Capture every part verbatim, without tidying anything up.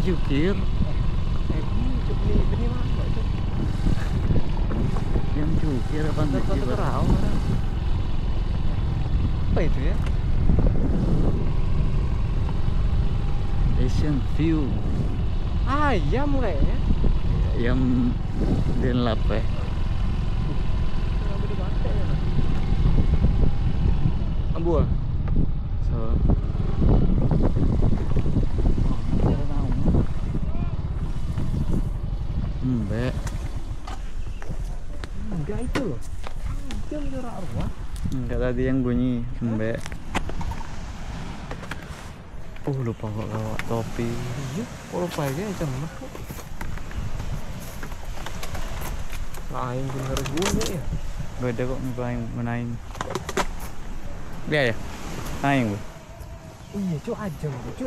jukir. Eh, cuk ni benih mana cuk? Yang jukir apa Kota enggak? Kerau. Apa itu ya? Asian view. Ayam kayaknya. Yang den lape. Nggak boleh pakai ya. Ambu ah? So. Mbak. Enggak itu loh. Jam jarak arwah. Enggak tadi yang bunyi Mbak. Oh lupa kok bawa topi. Iya, kok lupa ya jam mah. Lain bener gue ya. Beda kok main main. Dia ya. Naik bu. Iya cuk aja cuk.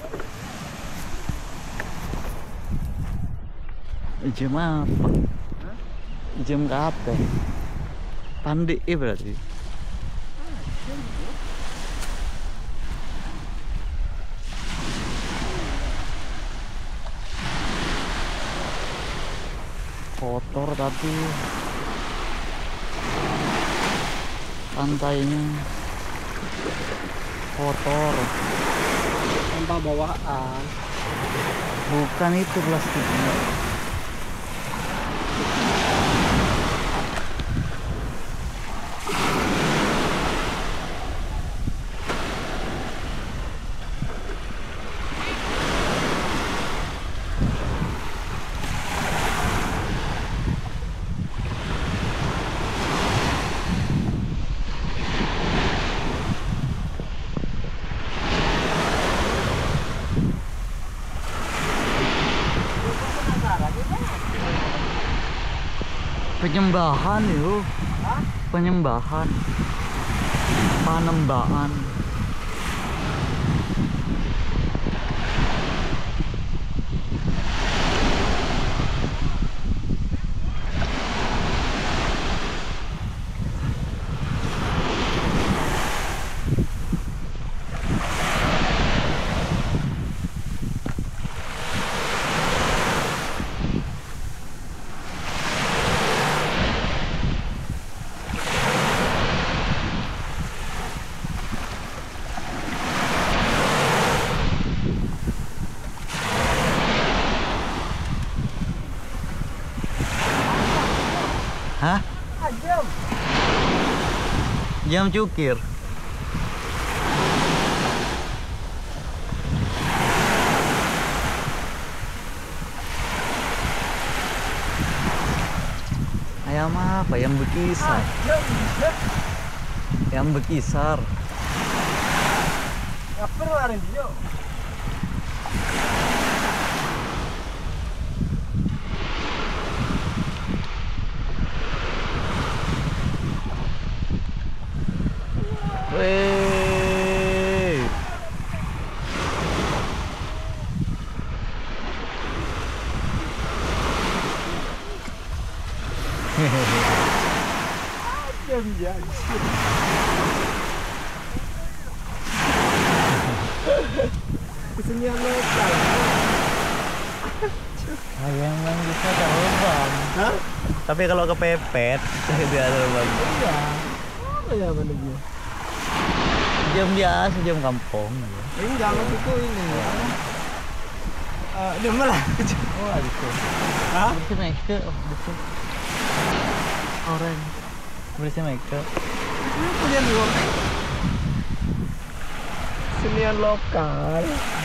Jam apa? Jam apa? Pandi berarti. Kotor tapi pantainya kotor. Sampah bawaan. Bukan itu plastiknya. Penyembahan yuk. Penyembahan. Panembahan. Hah? Jam. Jam cukir. Ayam apa? Yang bekisar. Yang bekisar. Apa kemarin dia? Wey. Jam ya. Kesenian lokal. Ayam yang bisa terbang. Hah? Tapi kalau kepepet dia terbang. Iya. Apa ya bener dia? Jam biasa, jam kampung. Ini jangan itu ini ya. Eh, dia malah. Oh, gitu. Hah? Bersih make up, bersih. Orange. Bersih make up. Senian lokal. Senian lokal.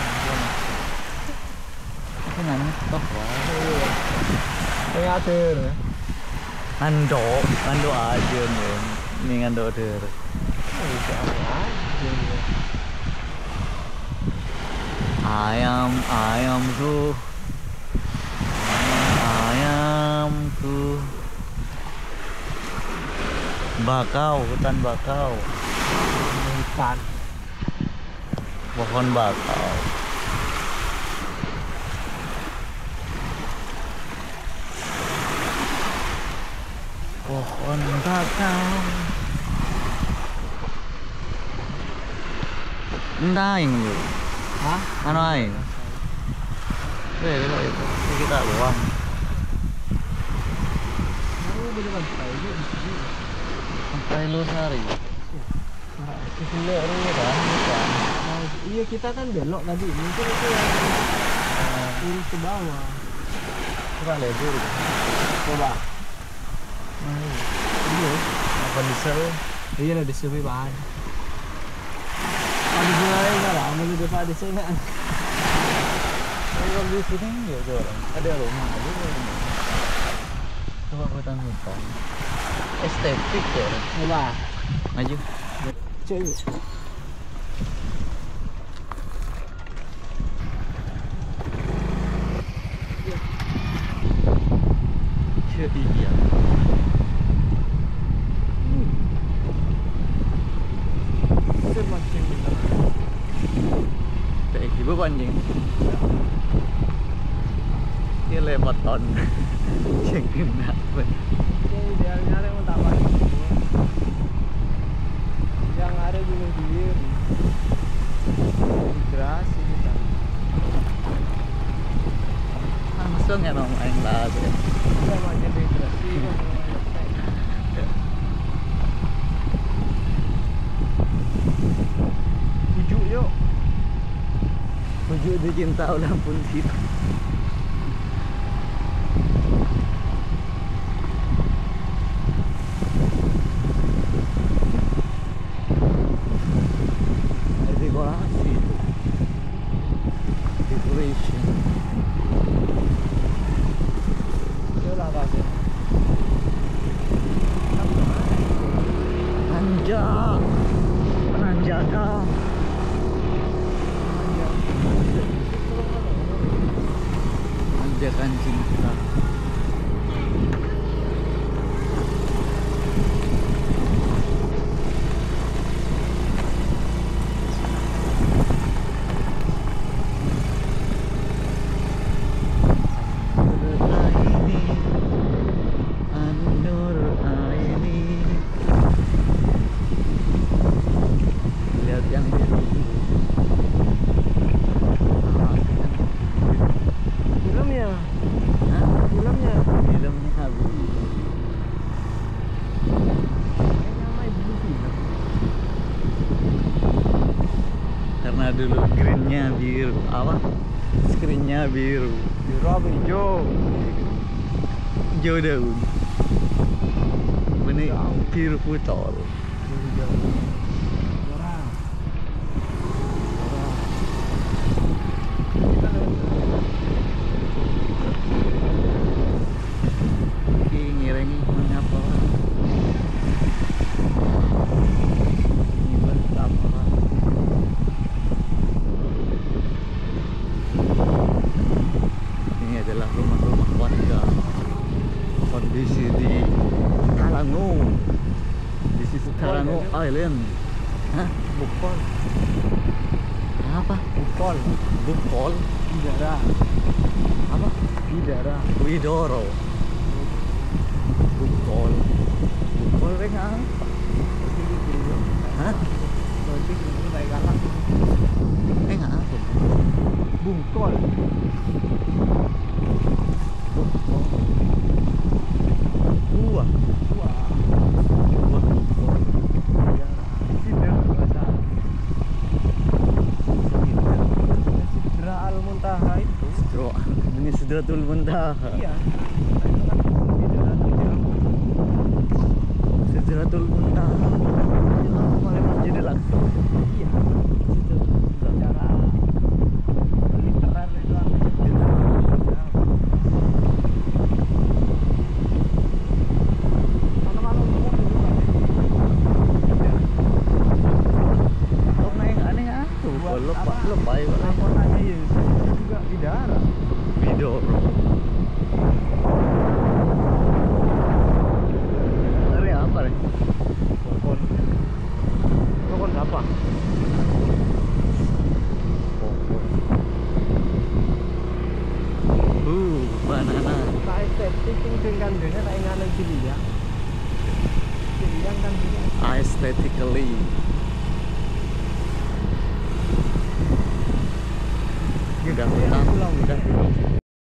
Itu namanya stok lah. Pengatur. Ando, ando aja nih. Ini ando der. Ayam, ayamku. Ayamku. Bakau, hutan bakau. Hutan. Pohon bakau. Pohon bakau. Entah aing dulu. Hah? Anu aing. Eh, belok itu. Ini kita luang. Aku boleh pantai juga di sini. Pantai Losari. Nah, Di sini orang kan, bukan. nah, iya kita kan belok tadi. Mungkin itu yang lurus ke bawah. Coba lebur. Coba. Nah, Iya. apa diesel? Iya lah diesel bahan. Ada juga enggak lah, mau juga pak diesel enggak. Kalau di sini ya jualan. Ada rumah aja. Coba hutan hutan. Estetik ya. Coba. Maju. Cek. Jadi dia. Semakin kita. Kayak gitu anjing. Dia lewat ton. Yang kena. Jadi dia nyari mau tak apa. Yang ada bunuh diri. Migrasi kita. Langsung ya main lah. Kita makin migrasi. Pujuk yuk. Tujuh dicinta ulang pun situ. Dekorasi itu. Decoration. Yuk lah kasih. Nanjak. Penanjakan. Nanjakan cinta. Lihat yang biru. Filmnya, Hah? filmnya. Filmnya habis. Kayaknya main dulu film. Karena dulu greennya biru, apa? Screennya biru. Biru apa hijau? Hijau daun. Ini biru putol. Biru hijau. Orang. Orang. Kita lewat. Ini ngiringi mengapa orang. Ini betapa. Ini adalah rumah-rumah warga. Kondisi di Talango. Di sisi Talango Island. Hah? Bukol. Apa? Bukol. Bukol? Bidara. Apa? Bidara. Widoro. Bukol. Bukol ring apa? Hah? Berarti ini kayak galak. Eh nggak apa? Bungkol. Bukol. Buah. Wah. Buah bukol. Bidara. Sidra bahasa. Sidra Al Muntaha itu. Sedro. Ini Sidratul Muntaha. Iya. Itu kan Bidara Sidra. Sidratul Muntaha. Paling Masjidil Aqsa. Iya. Itu secara literal itu apa? Kalau-kalau ngomong itu kan Oh, main aneh aku. Buat Lupa, apa? lupa ya. Kotanya Yesus itu juga bidara. Widoro. Ini apa nih? Pokon. Pokon apa? Pokok. Uh, banana. Tak estetik yang dengan dengan tak ingat lagi dia. Dia kan dia. Aesthetically. Udah pulang, udah pulang.